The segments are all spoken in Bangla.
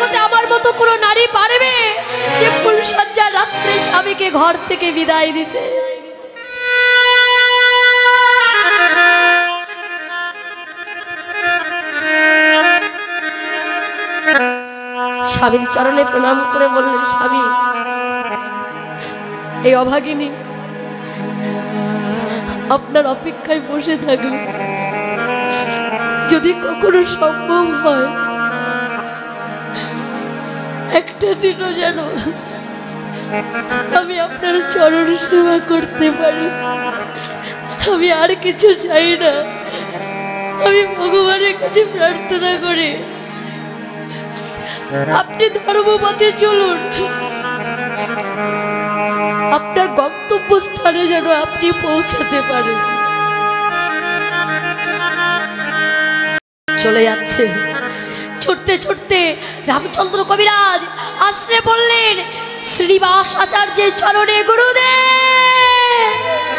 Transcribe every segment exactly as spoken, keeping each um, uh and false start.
জগতে আমার মতো কোনো নারী পারবে যে ফুলসজ্জা রাত্রে স্বামীকে ঘর থেকে বিদায় দিতে? স্বামীর চরণে প্রণাম করে বললেন, স্বামী, এই অভাগিনী আপনার অপেক্ষায় বসে থাকবে। যদি কখনো সম্ভব হয় একটা দিনও যেন আমি আপনার চরণ সেবা করতে পারি। আমি আর কিছু চাই না। আমি ভগবানের কাছে প্রার্থনা করি আপনি ধর্মপথে চলুন, আপনার গন্তব্যস্থানে যেন আপনি পৌঁছাতে পারেন। চলে যাচ্ছে, ছুটতে ছুটতে রামচন্দ্র কবিরাজ আশ্রে বললেন শ্রীনিবাস আচার্যের চরণে, গুরুদেব,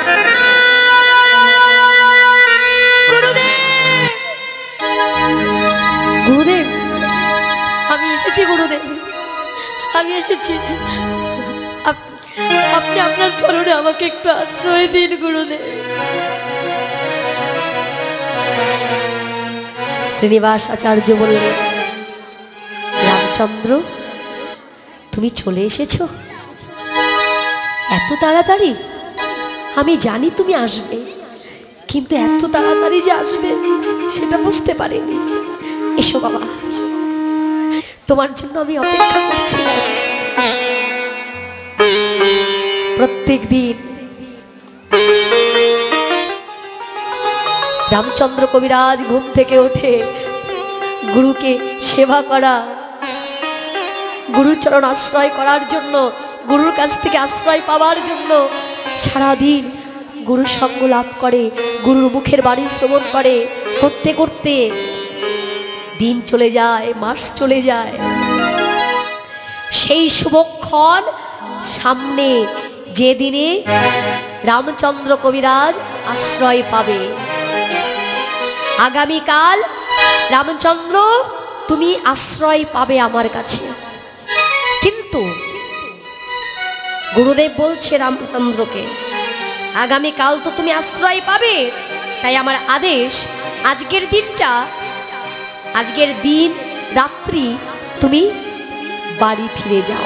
গুরুদেব, গুরুদেব, আমি এসেছি, গুরুদেব, আমি এসেছি। আপনি আপনার চরণে আমাকে একটু আশ্রয় দিন, গুরুদেব। শ্রীনিবাস আচার্য বললেন, রামচন্দ্র, তুমি চলে এসেছো এত তাড়াতাড়ি? আমি জানি তুমি আসবে, কিন্তু এত তাড়াতাড়ি যে আসবে সেটা বুঝতে পারিনি। এসো বাবা, তোমার জন্য আমি অপেক্ষা করছিলাম। প্রত্যেক দিন রামচন্দ্র কবিরাজ ঘুম থেকে ওঠে গুরুকে সেবা করা, গুরুচরণ আশ্রয় করার জন্য, গুরুর কাছ থেকে আশ্রয় পাওয়ার জন্য সারাদিন গুরু সঙ্গ লাভ করে, গুরুর মুখের বাণী শ্রবণ করে। করতে করতে দিন চলে যায়, মাস চলে যায়। সেই শুভক্ষণ সামনে, যে দিনে রামচন্দ্র কবিরাজ আশ্রয় পাবে। আগামীকাল রামচন্দ্র তুমি আশ্রয় পাবে আমার কাছে। কিন্তু গুরুদেব বলছে রামচন্দ্রকে, আগামীকাল তো তুমি আশ্রয় পাবে, তাই আমার আদেশ, আজকের দিনটা, আজকের দিন রাত্রি তুমি বাড়ি ফিরে যাও।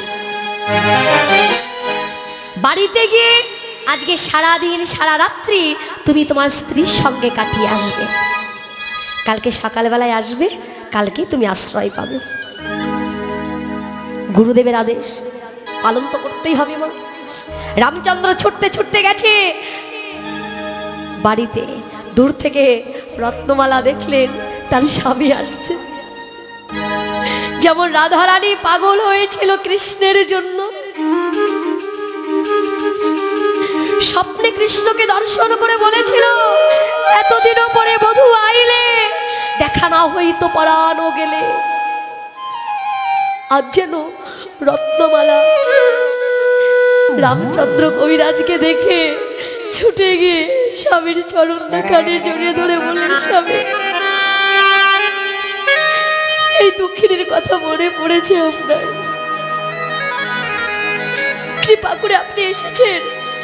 বাড়িতে গিয়ে আজকে সারা দিন সারা রাত্রি তুমি তোমার স্ত্রীর সঙ্গে কাটিয়ে আসবে। কালকে সকালবেলায় আসবে, কালকে তুমি আশ্রয় পাবে। গুরুদেবের আদেশ পালন তো করতেই হবে। মা রামচন্দ্র ছুটতে ছুটতে গেছে বাড়িতে। দূর থেকে রত্নমালা দেখলেন তার স্বামী আসছে। যেমন রাধারানী পাগল হয়েছিল কৃষ্ণের জন্য, স্বপ্নে কৃষ্ণকে দর্শন করে বলেছিল, এতদিনও পরে বধূ আইলে, দেখা না হইতো পরানো গেলে। আজ যেন রত্নমালা রামচন্দ্র কবিরাজকে দেখে ছুটে গিয়ে স্বামীর চরণ দেখানে জড়িয়ে ধরে বলেন, স্বামী, এই দুঃখিনীর কথা মনে পড়েছে আপনার, কৃপা করে আপনি এসেছেন,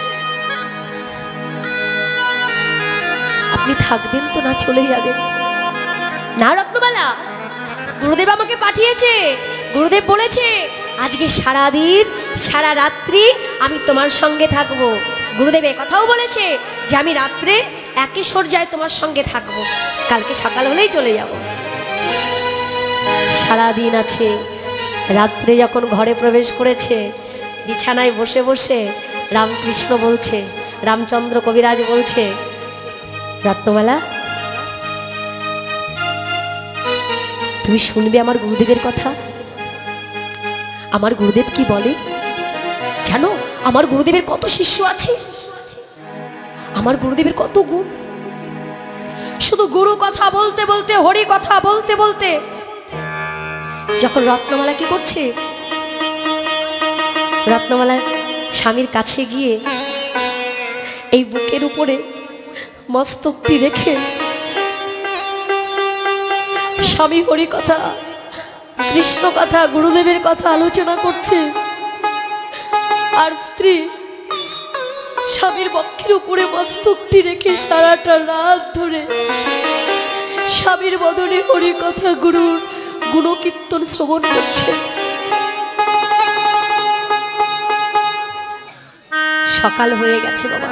আপনি থাকবেন তো না চলে যাবেন? না রত্নমালা, গুরুদেব আমাকে পাঠিয়েছে। গুরুদেব বলেছে আজকে সারাদিন সারা রাত্রি আমি তোমার সঙ্গে থাকবো। গুরুদেব এ কথাও বলেছে যে আমি রাত্রে একই শয্যায় তোমার সঙ্গে থাকবো, কালকে সকাল হলেই চলে যাব। সারাদিন আছে, রাত্রে যখন ঘরে প্রবেশ করেছে, বিছানায় বসে বসে রামকৃষ্ণ বলছে, রামচন্দ্র কবিরাজ বলছে, রত্নমালা, তুমি শুনবে আমার গুরুদেবের কথা। আমার গুরুদেব কি বলে জানো? আমার গুরুদেবের কত শিষ্য আছে, আমার গুরুদেবের কত গুণ। শুধু গুরু কথা বলতে বলতে, হরি কথা বলতে বলতে যখন রত্নমালা কি করছে, রত্নমালা স্বামীর কাছে গিয়ে এই বুকের উপরে মস্তকটি রেখে স্বামী হরি কথা কৃষ্ণ কথা, গুরুদেবের কথা আলোচনা করছে, আর স্ত্রী স্বামীর বক্ষের উপরে মস্তকটি রেখে সারাটা রাত ধরে স্বামীর বদনে হরি কথা, গুরুর গুণকীর্তন শ্রবণ করছে। সকাল হয়ে গেছে বাবা।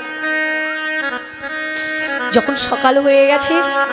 যখন সকাল হয়ে গেছে,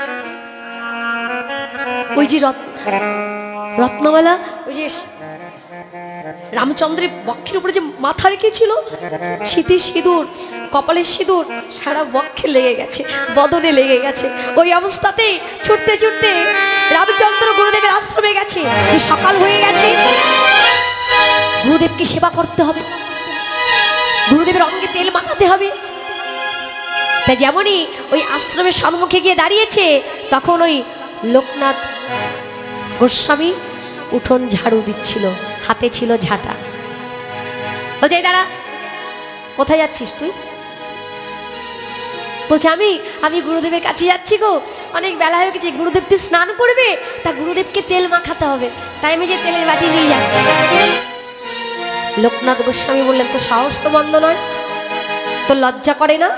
ওই যে রত্নমালা, ওই যে রামচন্দ্রের বক্ষের উপরে যে মাথা রেখেছিল, শীতের সিঁদুর, কপালের সিঁদুর সারা বক্ষে লেগে গেছে, বদনে লেগে গেছে। ওই অবস্থাতেই ছুটতে ছুটতে রামচন্দ্র গুরুদেবের আশ্রমে গেছে। যে সকাল হয়ে গেছে, গুরুদেবকে সেবা করতে হবে, গুরুদেবের অঙ্গে তেল মাখাতে হবে। তাই যেমনই ওই আশ্রমের সম্মুখে গিয়ে দাঁড়িয়েছে, তখন ওই লোকনাথ গোস্বামী উঠোন ঝাড়ু দিচ্ছিল, হাতে ছিল ঝাঁটা। বলছে, দাঁড়া, কোথায় যাচ্ছিস তুই? বলছে, আমি আমি গুরুদেবের কাছে যাচ্ছি গো, অনেক বেলা হয়ে গেছে, গুরুদেব তুই স্নান করবে, তা গুরুদেবকে তেল মাখাতে হবে, তাই আমি যে তেলের বাটি নিয়ে যাচ্ছি। লোকনাথ গোস্বামী বললেন, তো সাহস তো মন্দ নয়, তো লজ্জা করে না?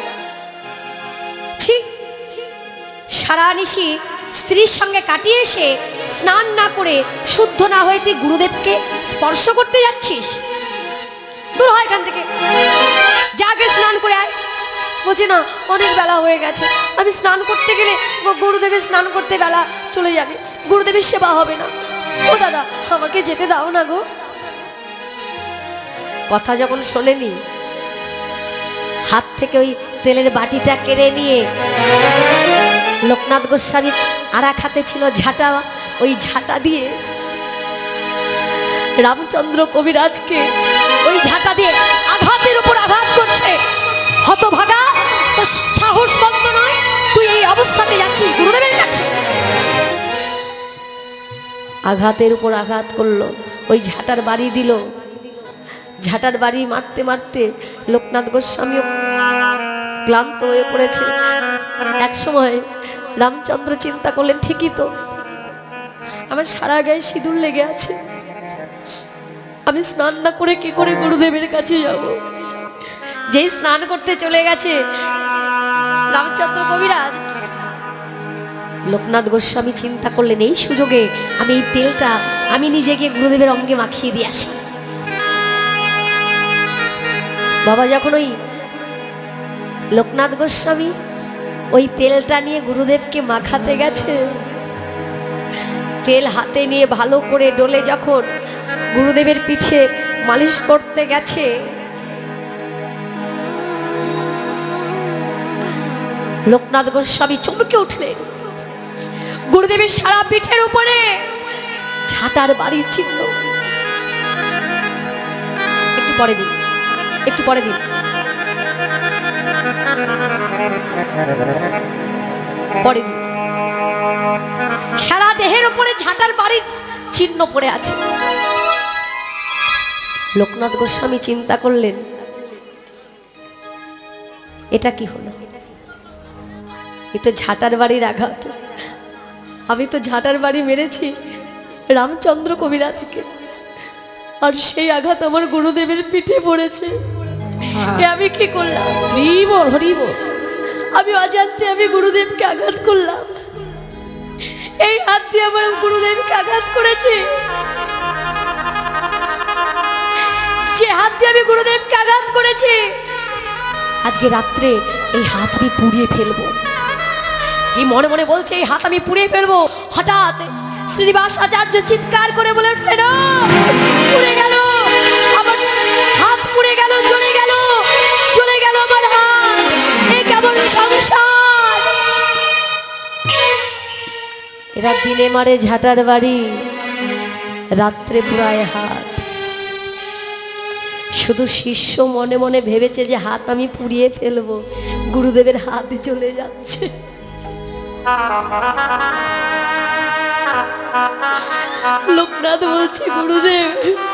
ছি, সারা নিশি স্ত্রীর সঙ্গে কাটিয়ে এসে স্নান না করে, শুদ্ধ না হয়ে তুই গুরুদেবকে স্পর্শ করতে যাচ্ছিস? দূর হয় এখান থেকে, যাকে স্নান করে আয়। বলছে, না, অনেক বেলা হয়ে গেছে, আমি স্নান করতে গেলে গুরুদেবের স্নান করতে বেলা চলে যাবে, গুরুদেবের সেবা হবে না। ও দাদা, আমাকে যেতে দাও না গো। কথা যখন শোনেনি, হাত থেকে ওই তেলের বাটিটা কেড়ে নিয়ে লোকনাথ গোস্বামী আর এক হাতে ছিল ঝাঁটা, ওই ঝাঁটা দিয়ে রামচন্দ্র কবিরাজকে ওই ঝাঁটা দিয়ে আঘাতের উপর আঘাত করছে। হতভাগা, তোর সাহস বন্ধ নয়, তুই এই অবস্থাতে যাচ্ছিস গুরুদেবের কাছে? আঘাতের উপর আঘাত করলো, ওই ঝাঁটার বাড়ি দিল। ঝাঁটার বাড়ি মারতে মারতে লোকনাথ গোস্বামীও ক্লান্ত হয়ে পড়েছে। এক সময় রামচন্দ্র চিন্তা করলেন, ঠিকই তো, আমার সারা গায়ে সিঁদুর লেগে আছে, আমি স্নান না করে কি করে গুরুদেবের কাছে যাব? যেই স্নান করতে চলে গেছে রামচন্দ্র কবিরাজ, লোকনাথ গোস্বামী চিন্তা করলেন, এই সুযোগে আমি এই তেলটা আমি নিজে গিয়ে গুরুদেবের অঙ্গে মাখিয়ে দিয়ে আসি। বাবা যখন ওই লোকনাথ গোস্বামী ওই তেলটা নিয়ে গুরুদেবকে মাখাতে গেছে, তেল হাতে নিয়ে ভালো করে ডলে যখন গুরুদেবের পিঠে মালিশ করতে গেছে, লোকনাথ গোস্বামী চমকে উঠলেন। গুরুদেবের সারা পিঠের উপরে ঝাঁটার বাড়ির চিহ্ন। একটু পরে দিন, একটু পরে দিন, পরে দিন। সারা দেহের উপরে ঝাঁটার বাড়ির চিহ্ন পড়ে আছে। লোকনাথ গোস্বামী চিন্তা করলেন, এটা কি হলো? এ তো ঝাঁটার বাড়ির আঘাত। আমি তো ঝাঁটার বাড়ি মেরেছি রামচন্দ্র কবিরাজকে, আর সেই আঘাত আমার গুরুদেবের পিঠে পড়েছে। আমি কি করলাম? হরি বল, হরি বল। আমি অজান্তে আমি গুরুদেবকে আঘাত করলাম। এই হাত দিয়ে আমার গুরুদেবকে আঘাত করেছে। যে হাত দিয়ে আমি গুরুদেবকে আঘাত করেছি, আজকে রাত্রে এই হাত আমি পুড়িয়ে ফেলবো। যে মনে মনে বলছে এই হাত আমি পুড়িয়ে ফেলবো, হঠাৎ শ্রীনিবাস আচার্য চিৎকার করে বলে উঠলেন, পুড়ে গেল আমার হাত, পুড়ে গেল, চলে গেল, চলে গেল আমার হাত। এ কেমন সংসার! এরা দিনে মারে ঝাঁটার বাড়ি, রাত্রে পুরায় হাত। শুধু শিষ্য মনে মনে ভেবেছে যে হাত আমি পুড়িয়ে ফেলবো, গুরুদেবের হাত চলে যাচ্ছে। লোকনাথ বলছে, গুরুদেব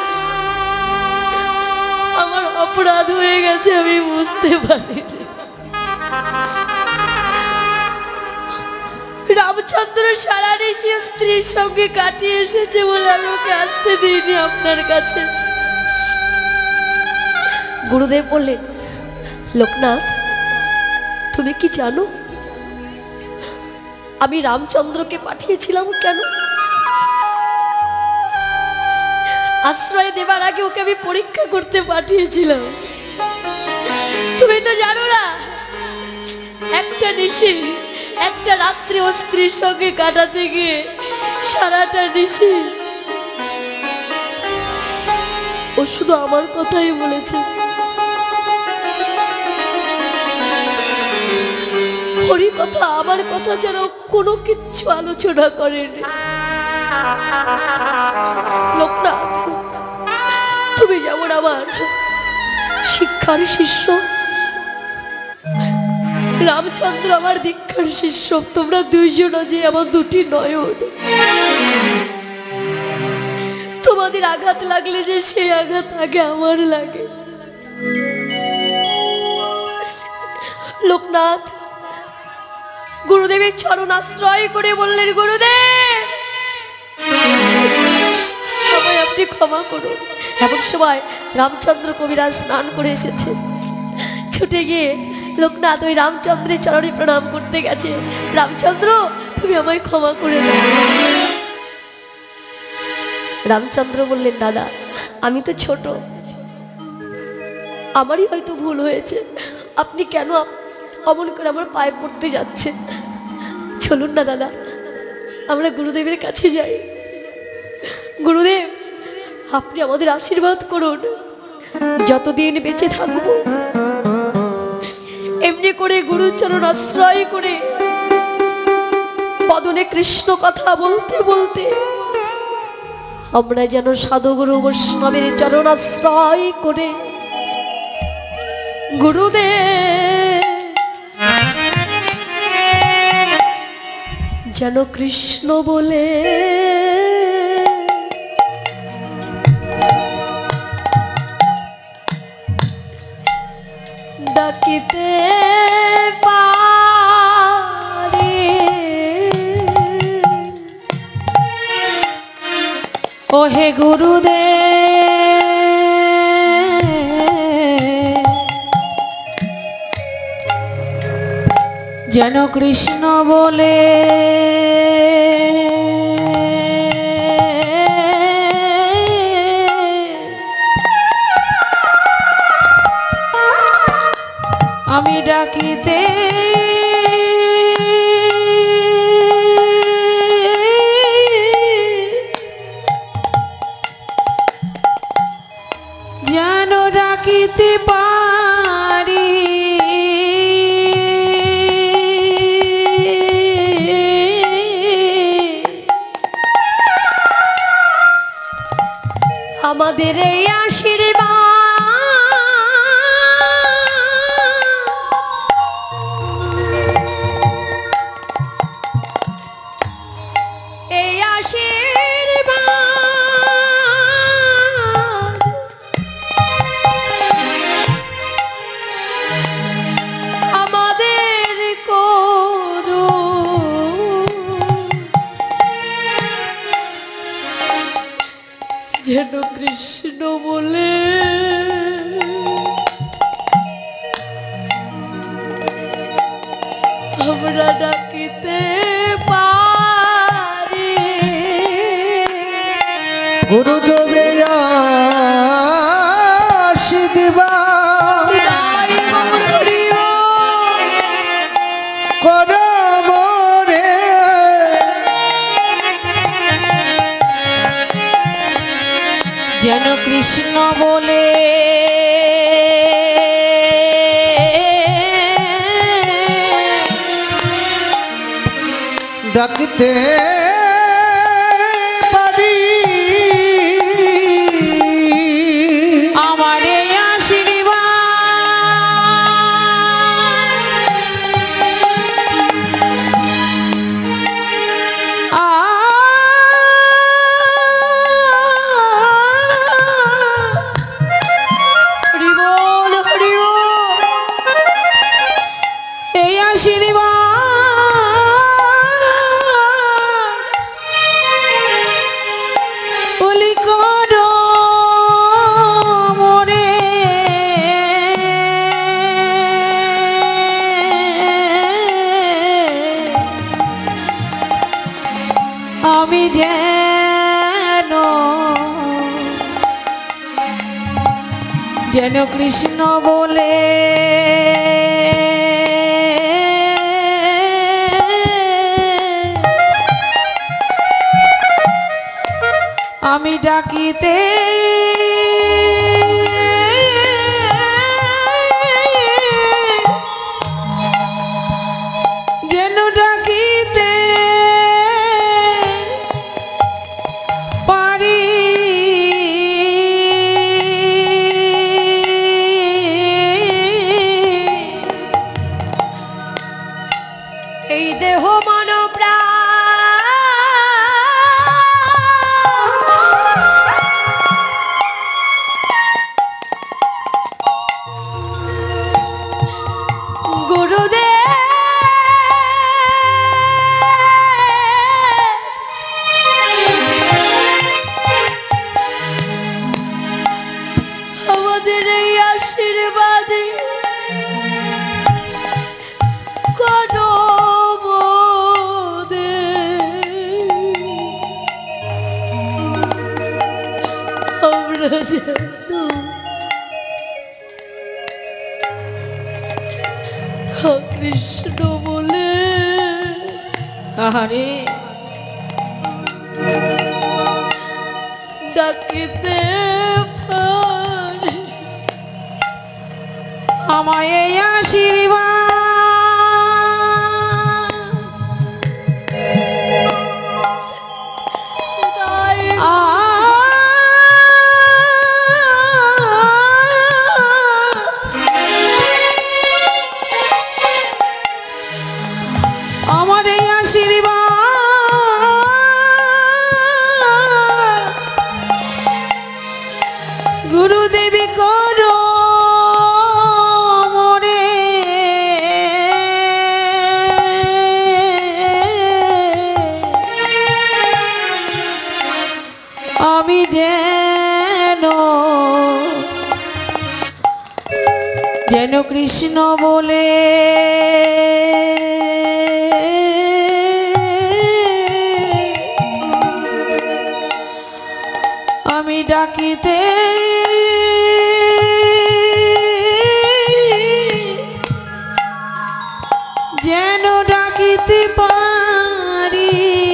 আমার অপরাধ হয়ে গেছে, আমি বুঝতে পারি। রামচন্দ্র সারা নিশি স্ত্রীর সঙ্গে কাটিয়ে এসেছে বলে আমি ওকে আসতে দিইনি আপনার কাছে। গুরুদেব বললেন, লোকনাথ তুমি কি জানো আমি রামচন্দ্রকে পাঠিয়েছিলাম কেন? আশ্রয় দেবার আগে ওকে আমি পরীক্ষা করতে পাঠিয়েছিলাম। তুমি তো জানো না, একটা নিশি একটা রাত্রি ও স্ত্রীর সঙ্গে কাটাতে গিয়ে সারাটা নিশি ও শুধু আমার কথাই বলেছে। হরি কথা আমার কথা যেন কোনো কিচ্ছু আলোচনা করেনি। লোকনাথ তুমি যেমন আমার শিক্ষার শিষ্য, রামচন্দ্র আমার দীক্ষার শিষ্য। তোমরা দুইজন যে আমার দুটি নয়ন, তোমাদের আঘাত লাগলে যে সেই আঘাত আগে আমার লাগে। লোকনাথ গুরুদেবের চরণ আশ্রয় করে বললেন, গুরুদেব আমায় আপনি ক্ষমা করুন। এমন সময় রামচন্দ্র কবিরাজ স্নান করে এসেছে। ছুটে গিয়ে লোকনাথ ওই রামচন্দ্রের চরণে প্রণাম করতে গেছে। রামচন্দ্র তুমি আমায় ক্ষমা করে দাও। রামচন্দ্র বললেন, দাদা আমি তো ছোট, আমারই হয়তো ভুল হয়েছে। আপনি কেন অমন করে আমার পায়ে পড়তে যাচ্ছেন? চলুন না দাদা আমরা গুরুদেবের কাছে যাই। গুরুদেব আপনি আমাদের আশীর্বাদ করুন, যতদিন বেঁচে থাকবো এমনি করে গুরুচরণ আশ্রয় করে বদনে কৃষ্ণ কথা বলতে বলতে আমরা যেন সাধুগুরু বৈষ্ণবের চরণ আশ্রয় করে গুরুদেব যেন কৃষ্ণ বলে ডাকিতে পারি। ও হে গুরুদেব যেন কৃষ্ণ বলে আমি ডাকিতে যেন ডাকিতে পারি। আমাদের এই আশীর্বাদ এই আশীর্বাদ আমাদের করো যেন কৃষ্ণ বলে আমরা ডাকিতে পারি। গুরুদেবে আশীর্বাদ করো মোরে যেন কৃষ্ণ বলে ডাকিতে পারি। আমার এই আশীর্বাদ আ হরি বল হরি বল। এই আশীর্বাদ যেন যেন কৃষ্ণ বলে আমি ডাকিতে যেন ডাকিতে পারি এই দেহ মন প্রাণ আমাদের এই আশীর্বাদে করো আমরা যেন কৃষ্ণ বলে আরে ডাকিতে পারি আমায় এই আশীর্বাদ তাই আমার এই আশীর্বাদ গুরুদেবী করো মোরে আমি যেন যেন কৃষ্ণ বলে আমি ডাকিতে যেন ডাকিতে পারি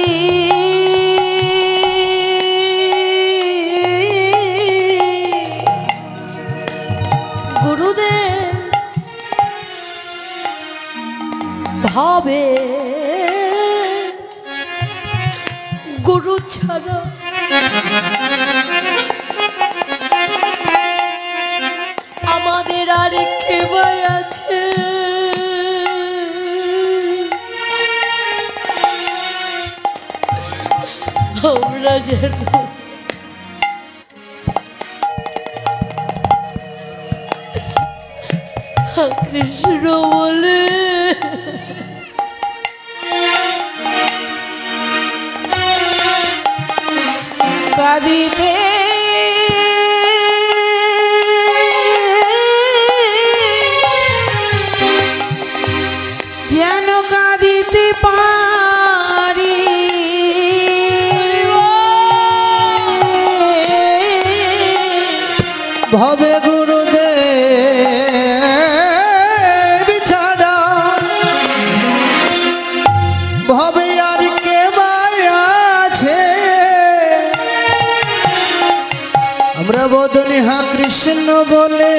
গুরুদেব ভাবে গুরু ছাড়া আমাদের আর কে ভাই আছে আমরা যেন কৃষ্ণ বলে কাঁদিতে যেন কাঁদিতে পারি ভবে গুরুদেব ছাড়া ভবে আর কে আছে আমরা বোধনি হা কৃষ্ণ বলে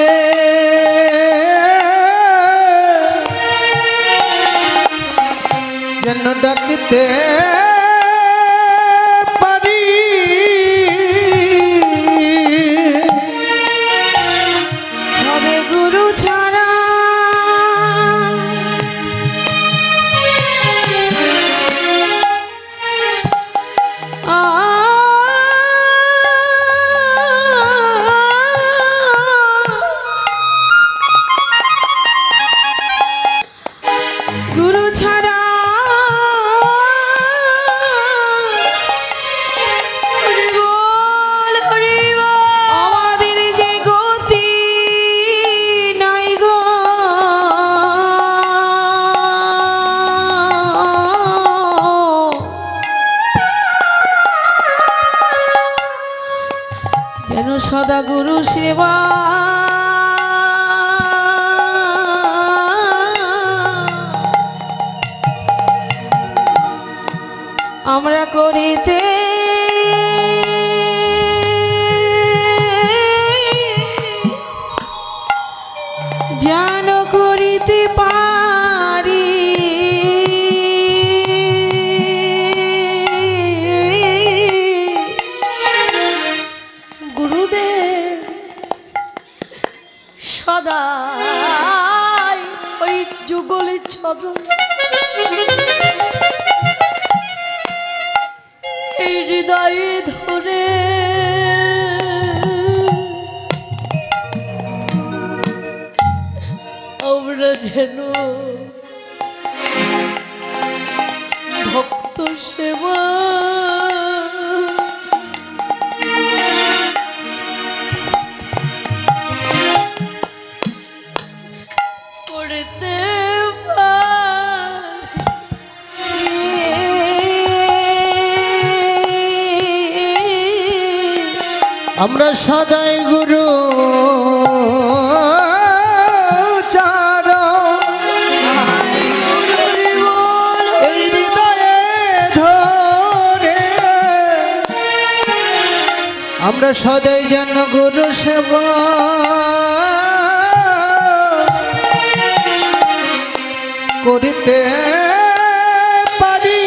যেন ডাকতে পারি হবে গুরু ছাড়া আ গুরু ছাড়া সদা গুরু সেবা আমরা করিতে যেন করিতে পারি গুরুদেব সদাই ওই যুগলের চরণ এই হৃদয়ে ধরে আমরা যেন ভক্ত সেবা করতে আমরা সদাই গুরু এই হৃদয়ে ধরে আমরা সদাই যেন গুরু সেবা করিতে পারি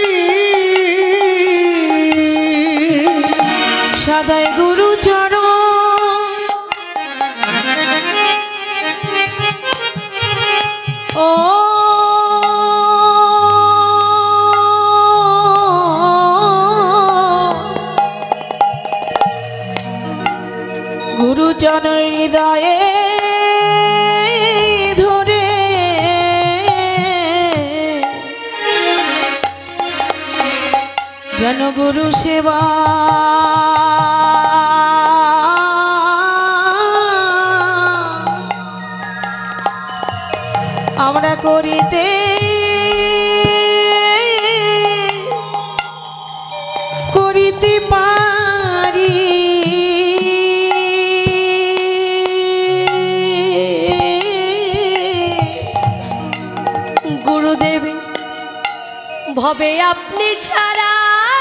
সদাই গুরু চরণ ও গুরু চরণ হৃদয়ে ধরে যেন গুরু সেবা আমরা করিতে করিতে পারি গুরুদেব ভবে আপনি ছাড়া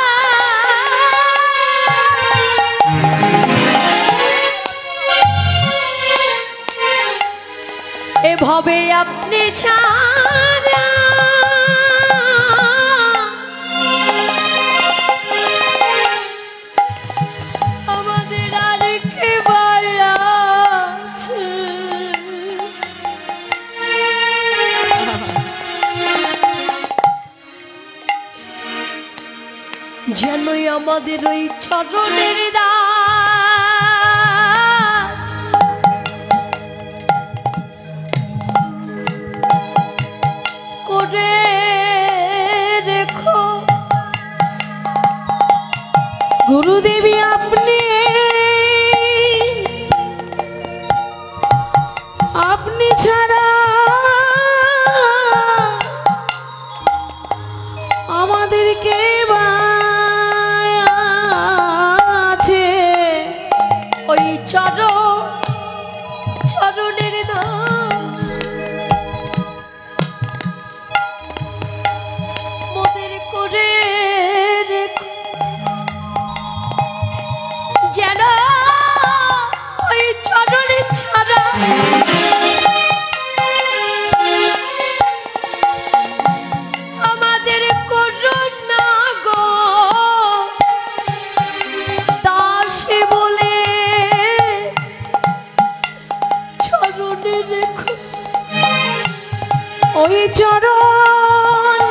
এ ভবে আপনি ছাড়া আমাদের আর কে আছে যেনই আমাদের ওই চরণের দাস করে রেখো গুরুদেবী আপনি আপনি ছাড়া আমাদের কে বা আছে ওই চরণ চরণের দাস মোদের করে রেখো যেন ওই চরণে ছাড়া আমাদের করুণা গো দাসী বলে চরণে রেখো ওই চরণ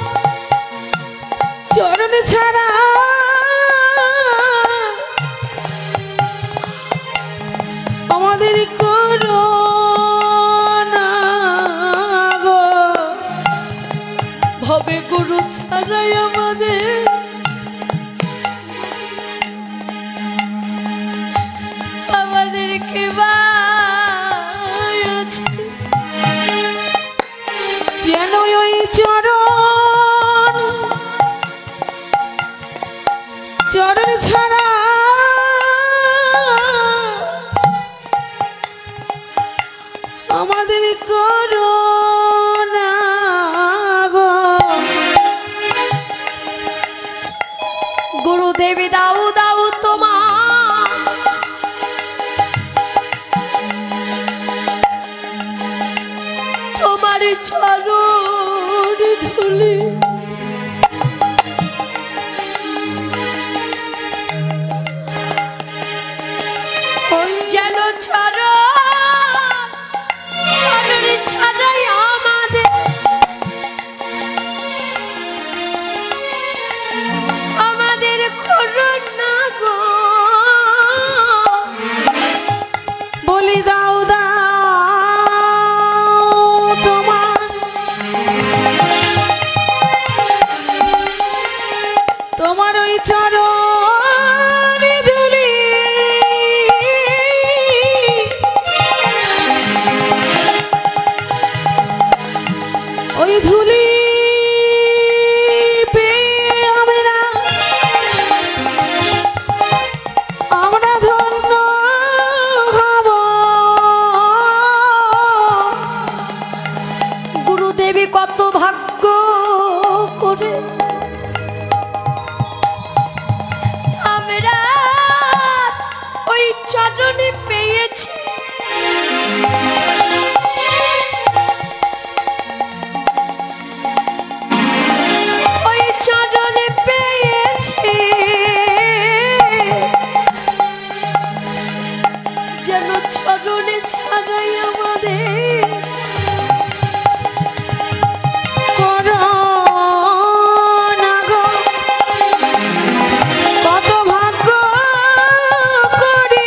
চরণ ছাড়া আমাদের করুণা গো ভবে গুরু ছাড়াই আমাদের আমাদের কে বা আছে যেন ওই চরণ চরণ ছাড়া করো না গো। গুরুদেবী দাও দাও তোমার তোমার চরণ ধুলি যেন চরণ চরণ ছাড়াই আমাদের আমাদের করুণা গো। বলি দাও দাও তোমার তোমার ওই চরণ ধুলি ওই ধুলি পেয়ে আমরা আমরা ধন্য হব। গুরুদেবী কত ভাগ্য করে আমরা ওই চরণে পেয়েছি। ওই চরণে পেয়েছি যেন চরণে ছাড়াই আমাদের করো না গো। কত ভাগ্য করে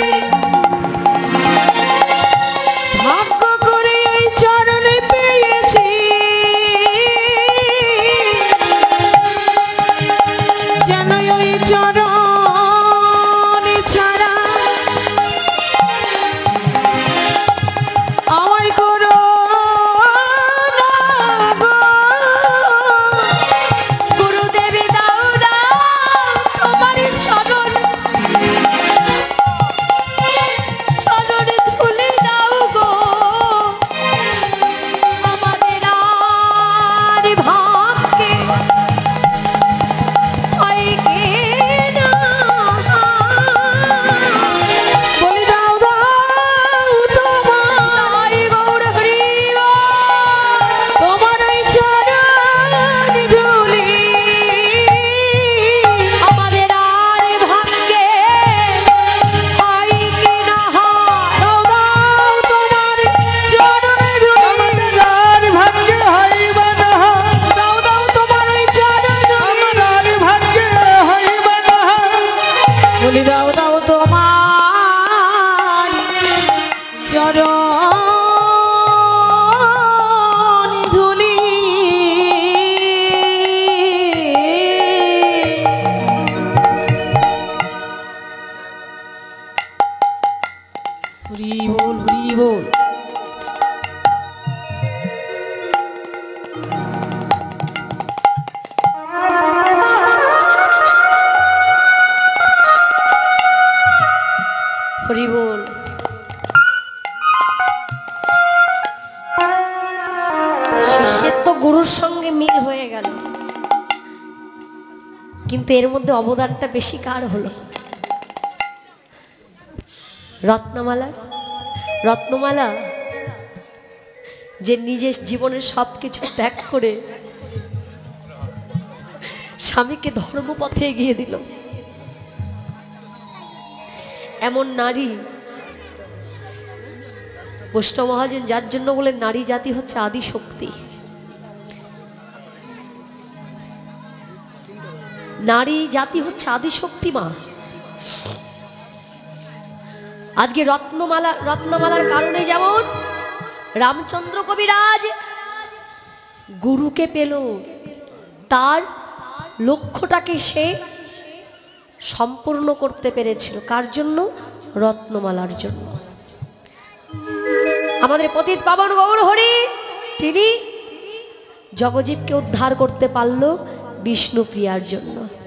ভাগ্য করে ওই চরণে পেয়েছি যেন ওই চরণ ছাড়া আমায় করো না গো। গুরুদেবী দাও দাও তোমার চরণ চরণ ধুলি দাও গো। আমাদের আর ভাগ্যে হয় কি না। বলি দাও দাও তোমার তাই গৌর হরি তোমার ওই চরণ ধুলি আমাদের আর ভাগ্যে হয় কি না হয়। দাও দাও তোমার চরণ ধুলি আমাদের আর ভাগ্যে হইবা না হয়, দাও দাও তোমার ওই চরণ ধুলি আমার আর ভাগ্যে হইবা না হয়। বলি দাও দাও তোমার চরণ ধুলি হরি বল হরি বল। হরি বল। শিষ্যের তো গুরুর সঙ্গে মিল হয়ে গেল, কিন্তু এর মধ্যে অবদানটা বেশি কার হলো? রত্নমালা। রত্নমালা যে নিজের জীবনের সব কিছু ত্যাগ করে স্বামীকে ধর্মপথে এগিয়ে দিল, এমন নারী বৈষ্ণব মহাজন যার জন্য বলে নারী জাতি হচ্ছে আদি শক্তি। নারী জাতি হচ্ছে আদি শক্তি মা। আজকে রত্নমালা রত্নমালার কারণে যেমন রামচন্দ্র কবিরাজ গুরুকে পেল, তার লক্ষ্যটাকে সে সম্পূর্ণ করতে পেরেছিল। কার জন্য? রত্নমালার জন্য। আমাদের পতিত পাবন গৌর হরি তিনি জগজীবকে উদ্ধার করতে পারল বিষ্ণুপ্রিয়ার জন্য।